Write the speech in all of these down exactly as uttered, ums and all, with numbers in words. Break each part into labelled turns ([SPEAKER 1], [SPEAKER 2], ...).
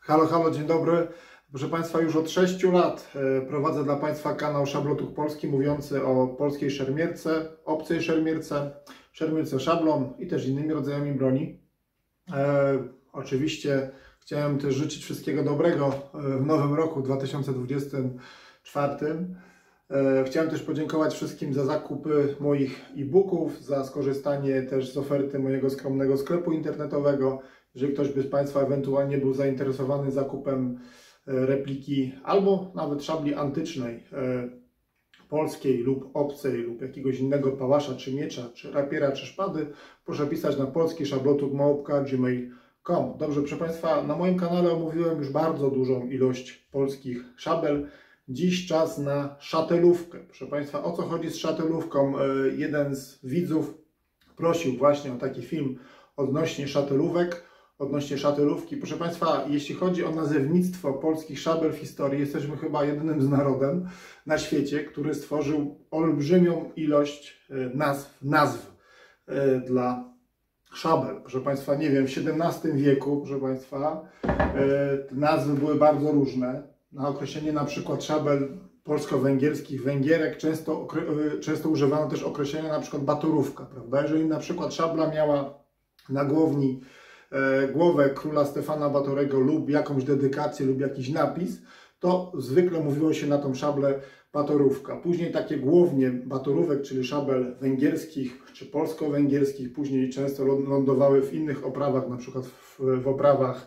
[SPEAKER 1] Halo, halo, dzień dobry. Proszę Państwa, już od sześciu lat prowadzę dla Państwa kanał Szablotuch Polski mówiący o polskiej szermierce, obcej szermierce, szermierce szablon i też innymi rodzajami broni. E, oczywiście chciałem też życzyć wszystkiego dobrego w nowym roku dwa tysiące dwudziestym czwartym. E, chciałem też podziękować wszystkim za zakupy moich e-booków, za skorzystanie też z oferty mojego skromnego sklepu internetowego. Jeżeli ktoś by z Państwa ewentualnie był zainteresowany zakupem repliki albo nawet szabli antycznej, polskiej lub obcej lub jakiegoś innego pałasza, czy miecza, czy rapiera, czy szpady, proszę pisać na polski szablotuch małpka gmail kropka com. Dobrze, proszę Państwa, na moim kanale omówiłem już bardzo dużą ilość polskich szabel. Dziś czas na szatelówkę. Proszę Państwa, o co chodzi z szatelówką? Jeden z widzów prosił właśnie o taki film odnośnie szatelówek. Odnośnie szatelówki. Proszę Państwa, jeśli chodzi o nazewnictwo polskich szabel w historii, jesteśmy chyba jedynym z narodem na świecie, który stworzył olbrzymią ilość nazw, nazw dla szabel. Proszę Państwa, nie wiem, w siedemnastym wieku, proszę Państwa, te nazwy były bardzo różne. Na określenie na przykład szabel polsko-węgierskich, węgierek często, często używano też określenia na przykład batorówka, prawda? Jeżeli na przykład szabla miała na głowni głowę króla Stefana Batorego lub jakąś dedykację lub jakiś napis, to zwykle mówiło się na tą szablę batorówka. Później takie głownie batorówek, czyli szabel węgierskich czy polsko-węgierskich, później często lądowały w innych oprawach, na przykład w, w oprawach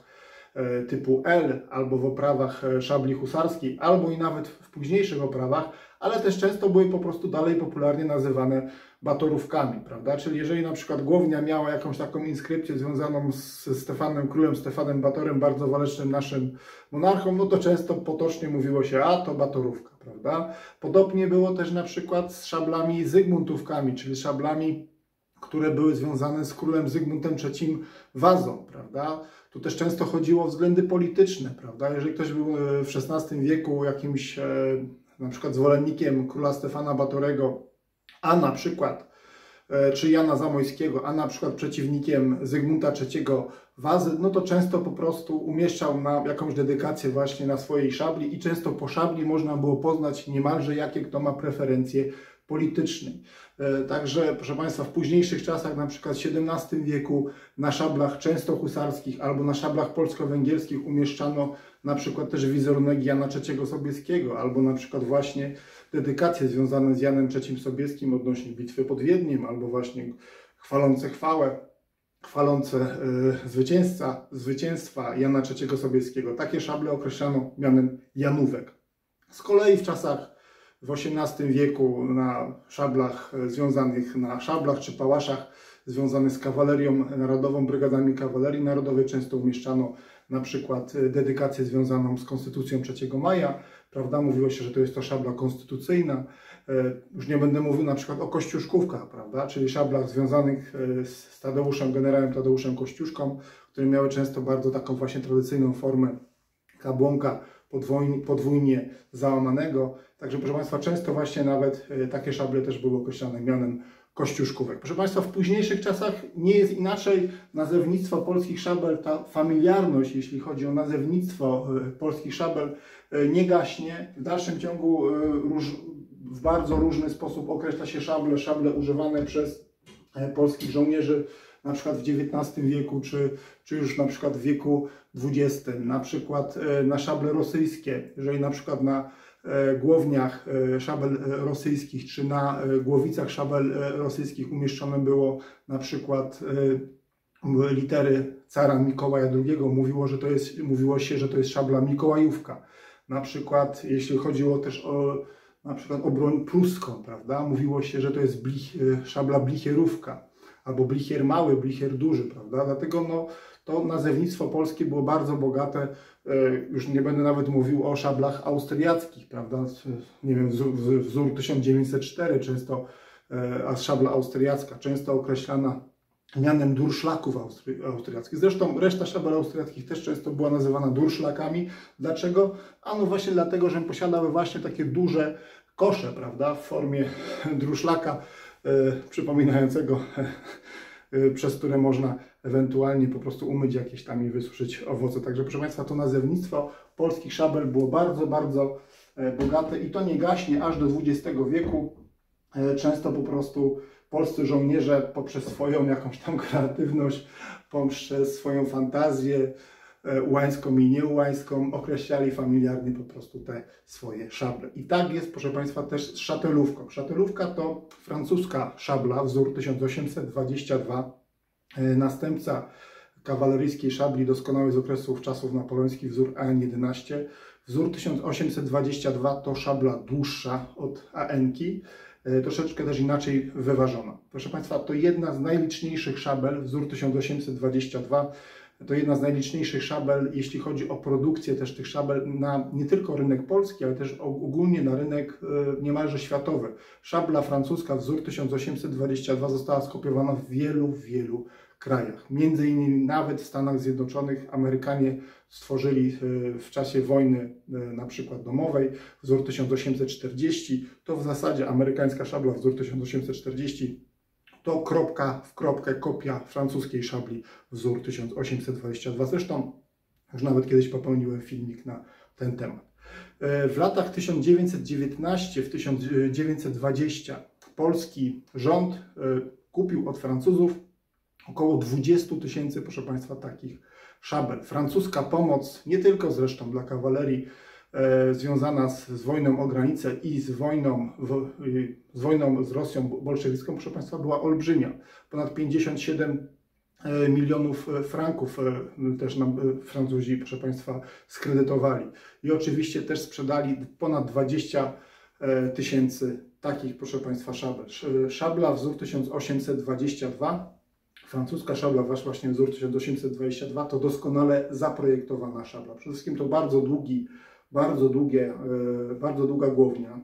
[SPEAKER 1] typu L, albo w oprawach szabli husarskiej, albo i nawet w późniejszych oprawach, ale też często były po prostu dalej popularnie nazywane batorówkami, prawda? Czyli jeżeli na przykład głownia miała jakąś taką inskrypcję związaną z Stefanem, królem Stefanem Batorem, bardzo walecznym naszym monarchą, no to często potocznie mówiło się, a to batorówka, prawda? Podobnie było też na przykład z szablami zygmuntówkami, czyli szablami, które były związane z królem Zygmuntem trzecim Wazą, prawda? Tu też często chodziło o względy polityczne, prawda? Jeżeli ktoś był w szesnastym wieku jakimś na przykład zwolennikiem króla Stefana Batorego, a na przykład, czy Jana Zamojskiego, a na przykład przeciwnikiem Zygmunta trzeciego Wazy, no to często po prostu umieszczał na jakąś dedykację właśnie na swojej szabli i często po szabli można było poznać niemalże jakie kto ma preferencje polityczne. Także, proszę Państwa, w późniejszych czasach, na przykład w siedemnastym wieku, na szablach często husarskich albo na szablach polsko-węgierskich umieszczano na przykład też wizerunek Jana trzeciego Sobieskiego, albo na przykład właśnie dedykacje związane z Janem trzecim Sobieskim odnośnie bitwy pod Wiedniem, albo właśnie chwalące chwałę, chwalące y, zwycięzca, zwycięstwa Jana trzeciego Sobieskiego. Takie szable określano mianem janówek. Z kolei w czasach w osiemnastym wieku na szablach związanych, na szablach czy pałaszach związanych z kawalerią narodową, brygadami kawalerii narodowej często umieszczano na przykład dedykację związaną z Konstytucją trzeciego maja, prawda? Mówiło się, że to jest to szabla konstytucyjna. Już nie będę mówił na przykład o kościuszkówkach, prawda? Czyli szablach związanych z Tadeuszem, generałem Tadeuszem Kościuszką, które miały często bardzo taką właśnie tradycyjną formę kabłonka podwójnie, podwójnie załamanego. Także, proszę Państwa, często właśnie nawet takie szable też były określane mianem kościuszkówek. Proszę Państwa, w późniejszych czasach nie jest inaczej. Nazewnictwo polskich szabel, ta familiarność, jeśli chodzi o nazewnictwo polskich szabel, nie gaśnie. W dalszym ciągu róż, w bardzo różny sposób określa się szable, szable używane przez polskich żołnierzy, na przykład w dziewiętnastym wieku, czy, czy już na przykład w wieku dwudziestym. Na przykład na szable rosyjskie, jeżeli na przykład na głowniach szabel rosyjskich, czy na głowicach szabel rosyjskich umieszczone było na przykład litery cara Mikołaja drugiego, mówiło, że to jest, mówiło się, że to jest szabla mikołajówka. Na przykład, jeśli chodziło też o na przykład o broń pruską, prawda, mówiło się, że to jest blich, szabla blichierówka, albo blichier mały, blichier duży, prawda, dlatego no, to nazewnictwo polskie było bardzo bogate. Już nie będę nawet mówił o szablach austriackich, prawda? Nie wiem, wzór, wzór tysiąc dziewięćset cztery, często, a szabla austriacka, często określana mianem durszlaków austri austriackich. Zresztą reszta szabel austriackich też często była nazywana durszlakami. Dlaczego? A no właśnie dlatego, że posiadały właśnie takie duże kosze, prawda? W formie durszlaka, e, przypominającego, e, przez które można ewentualnie po prostu umyć jakieś tam i wysuszyć owoce. Także proszę Państwa, to nazewnictwo polskich szabel było bardzo, bardzo bogate i to nie gaśnie aż do dwudziestego wieku. Często po prostu polscy żołnierze poprzez swoją jakąś tam kreatywność, poprzez swoją fantazję ułańską i nieułańską określali familiarnie po prostu te swoje szable. I tak jest, proszę Państwa, też z szatelówką. Szatelówka to francuska szabla, wzór tysiąc osiemset dwadzieścia dwa, następca kawaleryjskiej szabli doskonały z okresów czasów napoleońskich, wzór A N jedenaście. Wzór tysiąc osiemset dwadzieścia dwa to szabla dłuższa od A N-ki, troszeczkę też inaczej wyważona. Proszę Państwa, to jedna z najliczniejszych szabel, wzór tysiąc osiemset dwadzieścia dwa, to jedna z najliczniejszych szabel, jeśli chodzi o produkcję też tych szabel na nie tylko rynek polski, ale też ogólnie na rynek niemalże światowy. Szabla francuska wzór tysiąc osiemset dwadzieścia dwa została skopiowana w wielu, wielu krajach. Między innymi nawet w Stanach Zjednoczonych Amerykanie stworzyli w czasie wojny na przykład domowej wzór tysiąc osiemset czterdzieści. To w zasadzie amerykańska szabla wzór tysiąc osiemset czterdzieści to kropka w kropkę kopia francuskiej szabli wzór tysiąc osiemset dwadzieścia dwa. Zresztą już nawet kiedyś popełniłem filmik na ten temat. W latach tysiąc dziewięćset dziewiętnaście do tysiąc dziewięćset dwadzieścia polski rząd kupił od Francuzów około dwadzieścia tysięcy, proszę Państwa, takich szabel. Francuska pomoc, nie tylko zresztą dla kawalerii, e, związana z, z wojną o granicę i z wojną, w, z wojną z Rosją bolszewicką, proszę Państwa, była olbrzymia. Ponad pięćdziesiąt siedem milionów franków e, też nam e, Francuzi, proszę Państwa, skredytowali. I oczywiście też sprzedali ponad dwadzieścia tysięcy takich, proszę Państwa, szabel. Szabla wzór tysiąc osiemset dwadzieścia dwa, francuska szabla, właśnie wzór tysiąc osiemset dwadzieścia dwa, to doskonale zaprojektowana szabla. Przede wszystkim to bardzo długi, bardzo długie, bardzo długa głownia,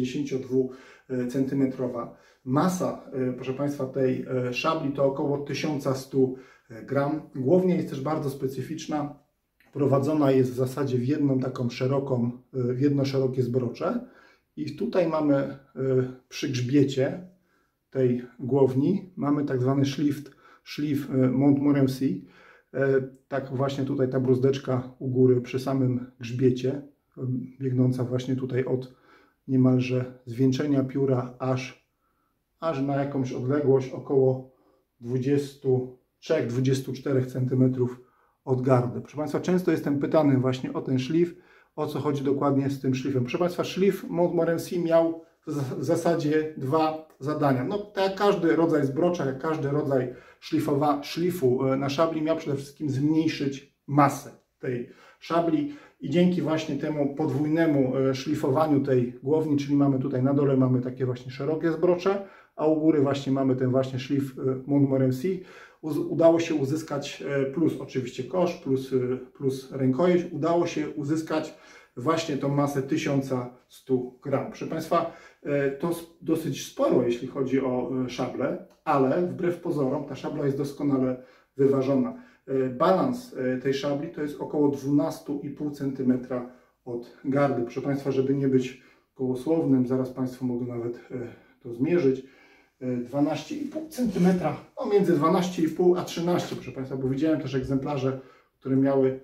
[SPEAKER 1] dziewięćdziesięciodwucentymetrowa. Masa, proszę Państwa, tej szabli to około tysiąc sto gram. Głownia jest też bardzo specyficzna. Prowadzona jest w zasadzie w jedną taką szeroką, w jedno szerokie zbrocze. I tutaj mamy przy grzbiecie tej głowni mamy tak zwany szlif, szlif Montmorency. Tak właśnie tutaj ta bruzdeczka u góry przy samym grzbiecie, biegnąca właśnie tutaj od niemalże zwieńczenia pióra aż, aż na jakąś odległość około dwadzieścia trzy do dwudziestu czterech centymetrów od gardy. Proszę Państwa, często jestem pytany właśnie o ten szlif, o co chodzi dokładnie z tym szlifem. Proszę Państwa, szlif Montmorency miał w zasadzie dwa zadania. No, tak jak każdy rodzaj zbrocza, jak każdy rodzaj szlifowa, szlifu na szabli miał przede wszystkim zmniejszyć masę tej szabli i dzięki właśnie temu podwójnemu szlifowaniu tej głowni, czyli mamy tutaj na dole mamy takie właśnie szerokie zbrocze, a u góry właśnie mamy ten właśnie szlif Montmorency, udało się uzyskać, plus oczywiście kosz, plus, plus rękojeść, udało się uzyskać właśnie tą masę tysiąc sto gram. Proszę Państwa, to dosyć sporo, jeśli chodzi o szablę, ale wbrew pozorom ta szabla jest doskonale wyważona. Balans tej szabli to jest około dwanaście i pół centymetra od gardy. Proszę Państwa, żeby nie być gołosłownym, zaraz Państwo mogą nawet to zmierzyć. dwanaście i pół centymetra, no między dwanaście i pół a trzynaście, proszę Państwa, bo widziałem też egzemplarze, które miały,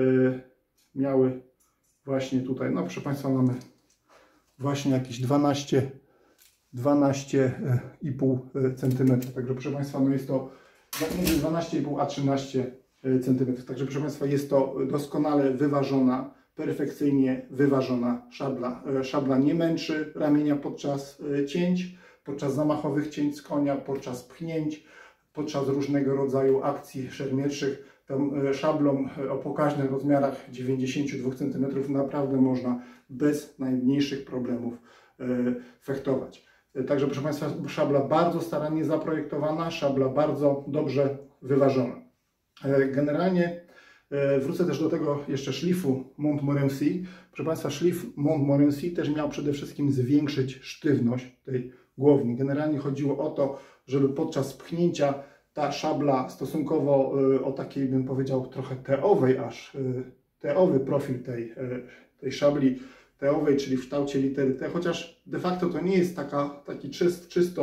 [SPEAKER 1] miały właśnie tutaj, no proszę Państwa, mamy właśnie jakieś dwanaście, dwanaście i pół centymetra. Także proszę Państwa, no jest to między dwanaście i pół a trzynaście centymetrów. Także proszę Państwa, jest to doskonale wyważona, perfekcyjnie wyważona szabla. Szabla nie męczy ramienia podczas cięć, podczas zamachowych cięć z konia, podczas pchnięć, podczas różnego rodzaju akcji szermierczych. Tą szablą o pokaźnych rozmiarach dziewięćdziesięciu dwóch centymetrów naprawdę można bez najmniejszych problemów fechtować. Także proszę Państwa, szabla bardzo starannie zaprojektowana, szabla bardzo dobrze wyważona. Generalnie wrócę też do tego jeszcze szlifu Montmorency. Proszę Państwa, szlif Montmorency też miał przede wszystkim zwiększyć sztywność tej głowni. Generalnie chodziło o to, żeby podczas pchnięcia ta szabla stosunkowo o takiej, bym powiedział, trochę teowej, aż teowy profil tej, tej szabli teowej, czyli w kształcie litery T, chociaż de facto to nie jest taka, taki czyst, czysto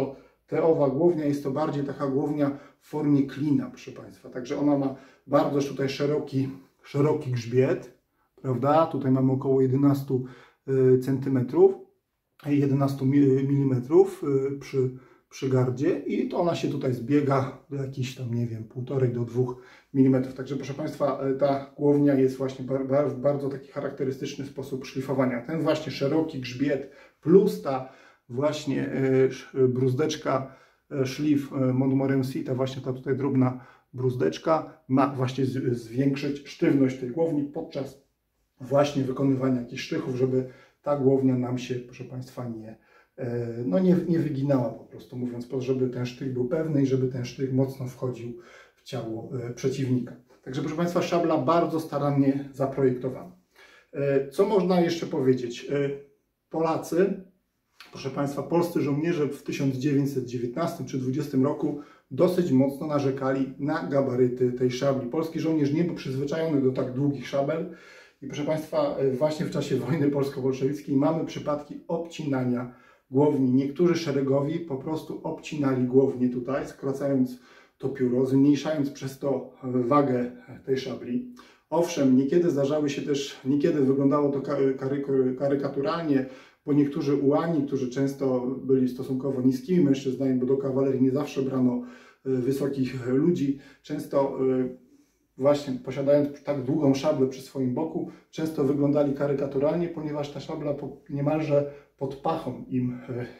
[SPEAKER 1] Te owa głownia jest to bardziej taka głownia w formie klina, proszę Państwa. Także ona ma bardzo tutaj szeroki, szeroki grzbiet, prawda? Tutaj mamy około jedenaście centymetrów, jedenaście milimetrów przy, przy gardzie i to ona się tutaj zbiega do jakichś tam, nie wiem, półtorej do dwóch milimetrów. Także proszę Państwa, ta głownia jest właśnie w bardzo taki charakterystyczny sposób szlifowania. Ten właśnie szeroki grzbiet plus ta właśnie bruzdeczka, szlif Montmorency, ta właśnie ta tutaj drobna bruzdeczka ma właśnie zwiększyć sztywność tej głowni podczas właśnie wykonywania jakichś sztychów, żeby ta głownia nam się, proszę Państwa, nie, no nie, nie wyginała po prostu, mówiąc, żeby ten sztych był pewny i żeby ten sztych mocno wchodził w ciało przeciwnika. Także proszę Państwa, szabla bardzo starannie zaprojektowana. Co można jeszcze powiedzieć? Polacy, proszę Państwa, polscy żołnierze w tysiąc dziewięćset dziewiętnastym czy dwudziestym roku dosyć mocno narzekali na gabaryty tej szabli. Polski żołnierz nie był przyzwyczajony do tak długich szabel i proszę Państwa, właśnie w czasie wojny polsko-bolszewickiej mamy przypadki obcinania głowni. Niektórzy szeregowi po prostu obcinali głownię tutaj, skracając to pióro, zmniejszając przez to wagę tej szabli. Owszem, niekiedy zdarzały się też, niekiedy wyglądało to karykaturalnie, bo niektórzy ułani, którzy często byli stosunkowo niskimi mężczyznami, bo do kawalerii nie zawsze brano wysokich ludzi, często właśnie posiadając tak długą szablę przy swoim boku, często wyglądali karykaturalnie, ponieważ ta szabla niemalże pod pachą im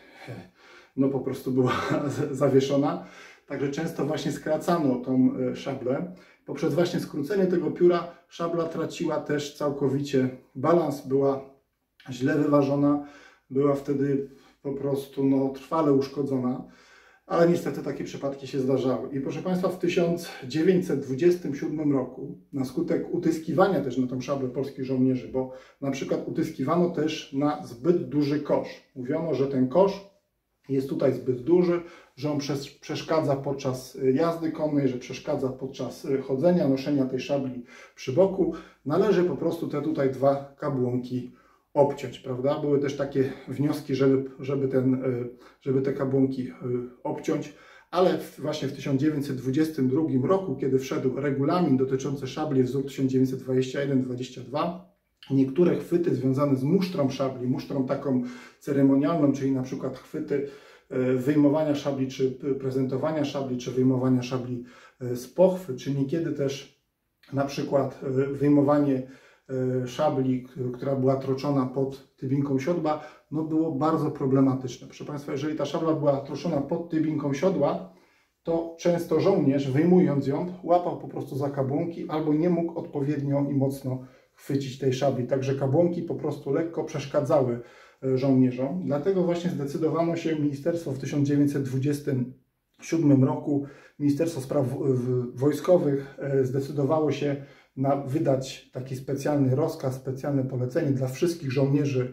[SPEAKER 1] no po prostu była zawieszona. Także często właśnie skracano tą szablę. Poprzez właśnie skrócenie tego pióra szabla traciła też całkowicie balans, była źle wyważona, była wtedy po prostu no, trwale uszkodzona, ale niestety takie przypadki się zdarzały. I proszę Państwa, w tysiąc dziewięćset dwudziestym siódmym roku na skutek utyskiwania też na tą szablę polskich żołnierzy, bo na przykład utyskiwano też na zbyt duży kosz. Mówiono, że ten kosz jest tutaj zbyt duży, że on przeszkadza podczas jazdy konnej, że przeszkadza podczas chodzenia, noszenia tej szabli przy boku. Należy po prostu te tutaj dwa kabłonki obciąć, prawda? Były też takie wnioski, żeby, żeby, ten, żeby te kabłonki obciąć, ale właśnie w tysiąc dziewięćset dwudziestym drugim roku, kiedy wszedł regulamin dotyczący szabli wzór tysiąc dziewięćset dwadzieścia jeden dwadzieścia dwa, niektóre chwyty związane z musztrą szabli, musztrą taką ceremonialną, czyli na przykład chwyty wyjmowania szabli, czy prezentowania szabli, czy wyjmowania szabli z pochwy, czy niekiedy też na przykład wyjmowanie szabli, która była troczona pod tybinką siodła, no było bardzo problematyczne. Proszę Państwa, jeżeli ta szabla była troczona pod tybinką siodła, to często żołnierz, wyjmując ją, łapał po prostu za kabłonki albo nie mógł odpowiednio i mocno chwycić tej szabli. Także kabłonki po prostu lekko przeszkadzały żołnierzom. Dlatego właśnie zdecydowano się ministerstwo w tysiąc dziewięćset dwudziestym siódmym roku, Ministerstwo Spraw Wojskowych zdecydowało się na wydać taki specjalny rozkaz, specjalne polecenie dla wszystkich żołnierzy,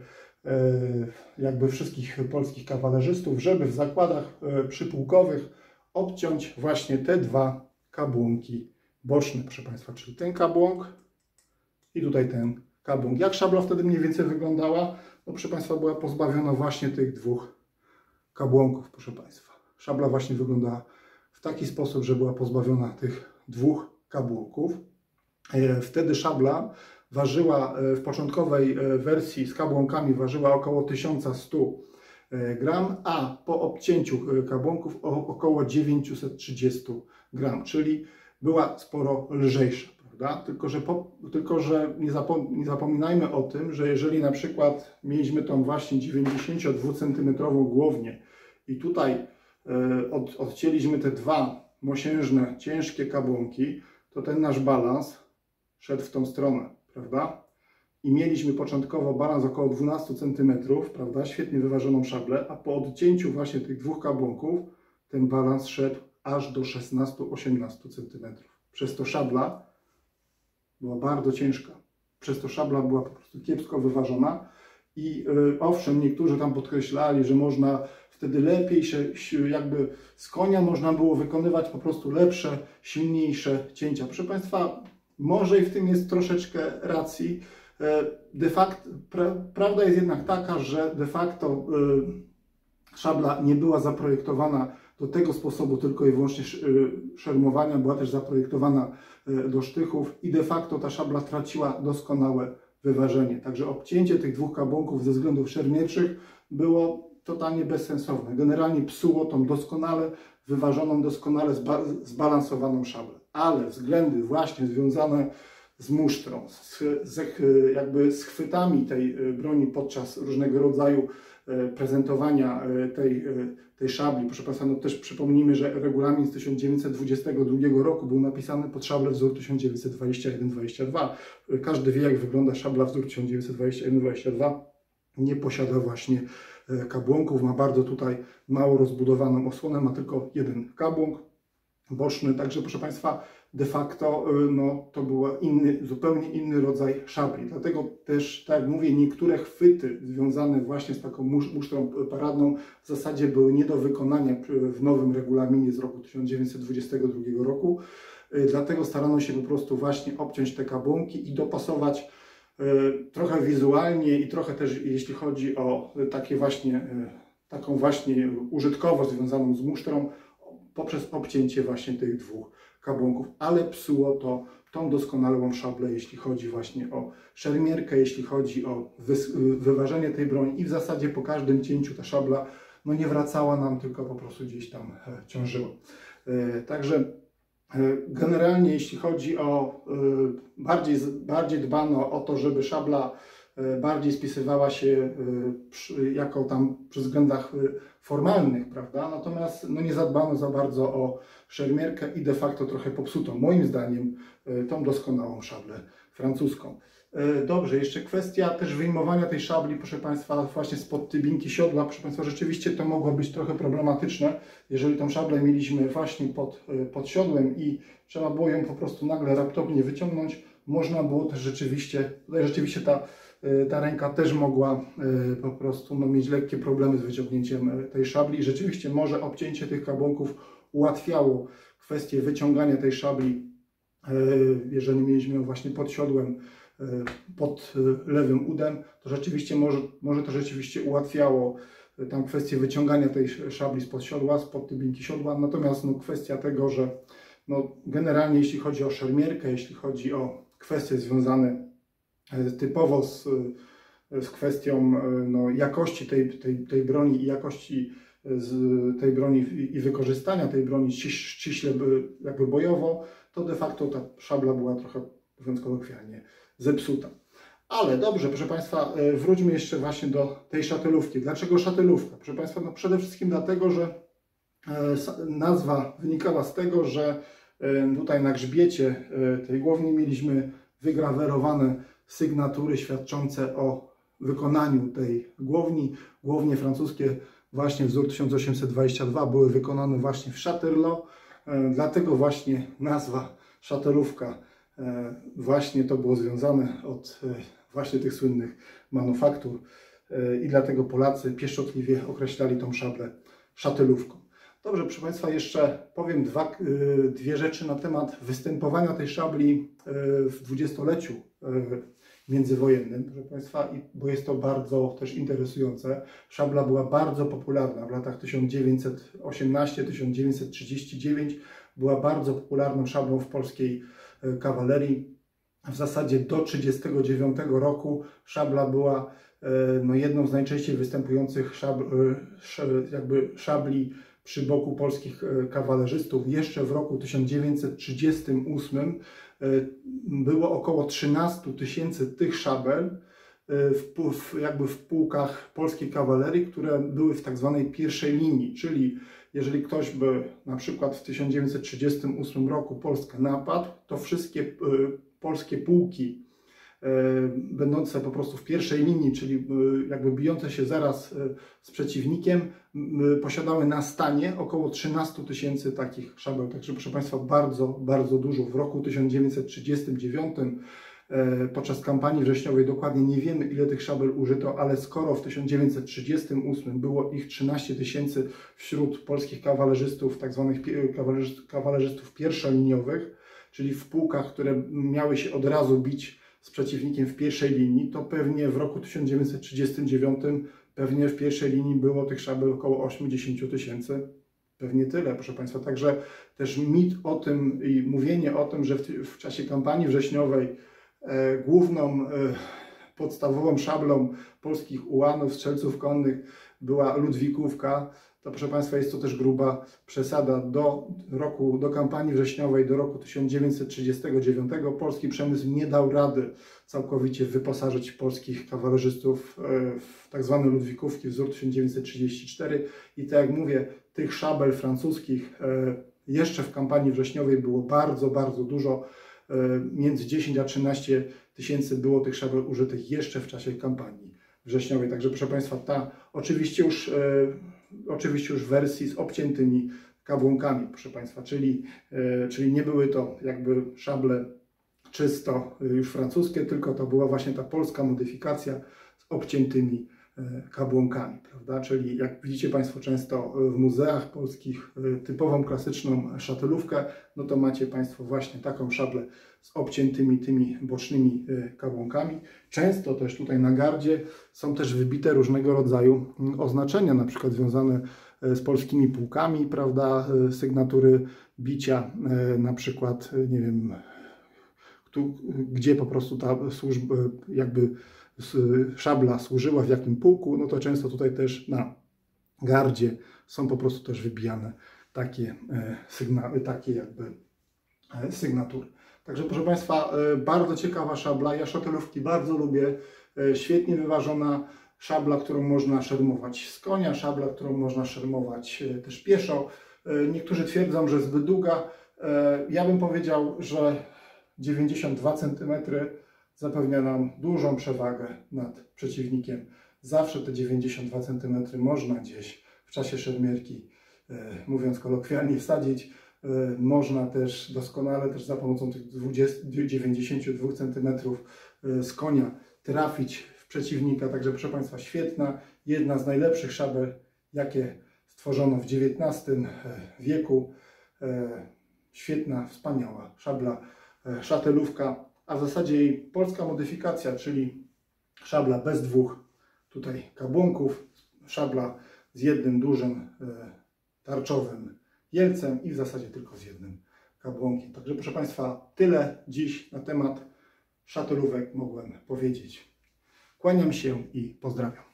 [SPEAKER 1] jakby wszystkich polskich kawalerzystów, żeby w zakładach przypułkowych obciąć właśnie te dwa kabłonki boczne, proszę Państwa, czyli ten kabłąk i tutaj ten kabłąk. Jak szabla wtedy mniej więcej wyglądała? No proszę Państwa, była pozbawiona właśnie tych dwóch kabłonków, proszę Państwa. Szabla właśnie wyglądała w taki sposób, że była pozbawiona tych dwóch kabłonków. Wtedy szabla ważyła w początkowej wersji z kabłonkami ważyła około tysiąc sto gram, a po obcięciu kabłonków około dziewięćset trzydzieści gram, czyli była sporo lżejsza, prawda? Tylko, że, po, tylko, że nie, zapom nie zapominajmy o tym, że jeżeli na przykład mieliśmy tą właśnie dziewięćdziesięciodwucentymetrową głownię i tutaj od, odcięliśmy te dwa mosiężne, ciężkie kabłonki, to ten nasz balans szedł w tą stronę, prawda? I mieliśmy początkowo balans około dwunastu centymetrów, prawda? Świetnie wyważoną szablę, a po odcięciu właśnie tych dwóch kabłonków ten balans szedł aż do szesnastu do osiemnastu centymetrów. Przez to szabla była bardzo ciężka. Przez to szabla była po prostu kiepsko wyważona i yy, owszem, niektórzy tam podkreślali, że można wtedy lepiej się, jakby z konia można było wykonywać po prostu lepsze, silniejsze cięcia. Proszę Państwa, może i w tym jest troszeczkę racji. De facto, pra, prawda jest jednak taka, że de facto y, szabla nie była zaprojektowana do tego sposobu tylko i wyłącznie szermowania, była też zaprojektowana do sztychów i de facto ta szabla traciła doskonałe wyważenie. Także obcięcie tych dwóch kabłonków ze względów szermierczych było totalnie bezsensowne. Generalnie psuło tą doskonale wyważoną, doskonale zba zbalansowaną szablę. Ale względy właśnie związane z musztrą, z, z, jakby z chwytami tej broni podczas różnego rodzaju prezentowania tej, tej szabli. Proszę Państwa, no też przypomnijmy, że regulamin z tysiąc dziewięćset dwudziestego drugiego roku był napisany pod szablę wzór tysiąc dziewięćset dwadzieścia jeden dwadzieścia dwa. Każdy wie, jak wygląda szabla wzór tysiąc dziewięćset dwadzieścia jeden dwadzieścia dwa. Nie posiada właśnie kabłonków, ma bardzo tutaj mało rozbudowaną osłonę, ma tylko jeden kabłąk boczny, także proszę Państwa, de facto no, to był inny, zupełnie inny rodzaj szabli. Dlatego też, tak jak mówię, niektóre chwyty związane właśnie z taką musztrą paradną w zasadzie były nie do wykonania w nowym regulaminie z roku tysiąc dziewięćset dwudziestego drugiego roku. Dlatego starano się po prostu właśnie obciąć te kabłonki i dopasować trochę wizualnie i trochę też jeśli chodzi o takie właśnie, taką właśnie użytkowość związaną z musztrą poprzez obcięcie właśnie tych dwóch kabłonków, ale psuło to tą doskonałą szablę, jeśli chodzi właśnie o szermierkę, jeśli chodzi o wyważenie tej broni i w zasadzie po każdym cięciu ta szabla no nie wracała nam, tylko po prostu gdzieś tam ciążyła. Także generalnie jeśli chodzi o bardziej, bardziej dbano o to, żeby szabla bardziej spisywała się przy, jako tam przy względach formalnych, prawda? Natomiast no nie zadbano za bardzo o szermierkę i de facto trochę popsuto, moim zdaniem, tą doskonałą szablę francuską. Dobrze, jeszcze kwestia też wyjmowania tej szabli, proszę Państwa, właśnie spod tybinki siodła. Proszę Państwa, rzeczywiście to mogło być trochę problematyczne, jeżeli tą szablę mieliśmy właśnie pod, pod siodłem i trzeba było ją po prostu nagle raptownie wyciągnąć. Można było też rzeczywiście, tutaj rzeczywiście ta, ta ręka też mogła po prostu no, mieć lekkie problemy z wyciągnięciem tej szabli i rzeczywiście może obcięcie tych kabłonków ułatwiało kwestię wyciągania tej szabli, jeżeli mieliśmy ją właśnie pod siodłem, pod lewym udem, to rzeczywiście może, może to rzeczywiście ułatwiało tam kwestię wyciągania tej szabli spod siodła, spod tybinki siodła. Natomiast no, kwestia tego, że no, generalnie jeśli chodzi o szermierkę, jeśli chodzi o kwestie związane typowo z, z kwestią no, jakości tej, tej, tej broni i jakości z tej broni i wykorzystania tej broni ściśle jakby bojowo, to de facto ta szabla była trochę, mówiąc kolokwialnie, zepsuta. Ale dobrze, proszę Państwa, wróćmy jeszcze właśnie do tej szatelówki. Dlaczego szatelówka? Proszę Państwa, no przede wszystkim dlatego, że nazwa wynikała z tego, że tutaj na grzbiecie tej głowni mieliśmy wygrawerowane sygnatury świadczące o wykonaniu tej głowni. Głownie francuskie właśnie wzór tysiąc osiemset dwadzieścia dwa były wykonane właśnie w Châtellerault, dlatego właśnie nazwa szatelówka właśnie to było związane od właśnie tych słynnych manufaktur i dlatego Polacy pieszczotliwie określali tą szablę szatelówką. Dobrze, proszę Państwa, jeszcze powiem dwa, dwie rzeczy na temat występowania tej szabli w dwudziestoleciu międzywojennym, proszę Państwa, bo jest to bardzo też interesujące. Szabla była bardzo popularna w latach tysiąc dziewięćset osiemnastym do tysiąc dziewięćset trzydziestego dziewiątego. Była bardzo popularną szablą w polskiej kawalerii. W zasadzie do tysiąc dziewięćset trzydziestego dziewiątego roku szabla była no, jedną z najczęściej występujących szabl, jakby szabli przy boku polskich kawalerzystów. Jeszcze w roku tysiąc dziewięćset trzydziestym ósmym było około trzynaście tysięcy tych szabel w, w, jakby w pułkach polskiej kawalerii, które były w tak zwanej pierwszej linii, czyli jeżeli ktoś by na przykład w tysiąc dziewięćset trzydziestym ósmym roku Polskę napadł, to wszystkie y, polskie pułki y, będące po prostu w pierwszej linii, czyli y, jakby bijące się zaraz y, z przeciwnikiem, y, posiadały na stanie około trzynaście tysięcy takich szabel. Także proszę Państwa, bardzo, bardzo dużo. W roku tysiąc dziewięćset trzydziestym dziewiątym podczas kampanii wrześniowej dokładnie nie wiemy, ile tych szabel użyto, ale skoro w tysiąc dziewięćset trzydziestym ósmym było ich trzynaście tysięcy wśród polskich kawalerzystów, tak zwanych kawalerzystów pierwszoliniowych, czyli w pułkach, które miały się od razu bić z przeciwnikiem w pierwszej linii, to pewnie w roku tysiąc dziewięćset trzydziestym dziewiątym pewnie w pierwszej linii było tych szabel około osiemdziesiąt tysięcy. Pewnie tyle, proszę Państwa. Także też mit o tym i mówienie o tym, że w, w czasie kampanii wrześniowej e, główną, e, podstawową szablą polskich ułanów, strzelców konnych była Ludwikówka, to proszę Państwa jest to też gruba przesada. Do roku, do kampanii wrześniowej, do roku tysiąc dziewięćset trzydziestego dziewiątego polski przemysł nie dał rady całkowicie wyposażyć polskich kawalerzystów w tak zwane Ludwikówki wzór tysiąc dziewięćset trzydziesty czwarty i tak jak mówię, tych szabel francuskich jeszcze w kampanii wrześniowej było bardzo, bardzo dużo. Między dziesięć a trzynaście tysięcy było tych szabel użytych jeszcze w czasie kampanii wrześniowej. Także proszę Państwa, ta oczywiście już, e, oczywiście już w wersji z obciętymi kabłonkami, proszę Państwa, czyli, e, czyli nie były to jakby szable czysto już francuskie, tylko to była właśnie ta polska modyfikacja z obciętymi kabłonkami, prawda? Czyli jak widzicie Państwo często w muzeach polskich typową klasyczną szatelówkę, no to macie Państwo właśnie taką szablę z obciętymi tymi bocznymi kabłonkami. Często też tutaj na gardzie są też wybite różnego rodzaju oznaczenia, na przykład związane z polskimi pułkami, prawda? Sygnatury bicia, na przykład, nie wiem, tu, gdzie po prostu ta służba, jakby szabla służyła w jakim pułku, no to często tutaj też na gardzie są po prostu też wybijane takie, sygnały, takie jakby sygnatury. Także proszę Państwa, bardzo ciekawa szabla, ja szatelówki bardzo lubię, świetnie wyważona szabla, którą można szermować z konia, szabla, którą można szermować też pieszo. Niektórzy twierdzą, że zbyt długa, ja bym powiedział, że dziewięćdziesiąt dwa centymetry zapewnia nam dużą przewagę nad przeciwnikiem. Zawsze te dziewięćdziesiąt dwa centymetry można gdzieś w czasie szermierki, mówiąc kolokwialnie, wsadzić. Można też doskonale też za pomocą tych dziewięćdziesięciu dwóch centymetrów z konia trafić w przeciwnika. Także proszę Państwa, świetna, jedna z najlepszych szabel, jakie stworzono w dziewiętnastym wieku. Świetna, wspaniała szabla, szatelówka, a w zasadzie jej polska modyfikacja, czyli szabla bez dwóch tutaj kabłonków, szabla z jednym dużym tarczowym jelcem i w zasadzie tylko z jednym kabłonkiem. Także proszę Państwa, tyle dziś na temat szatelówek mogłem powiedzieć. Kłaniam się i pozdrawiam.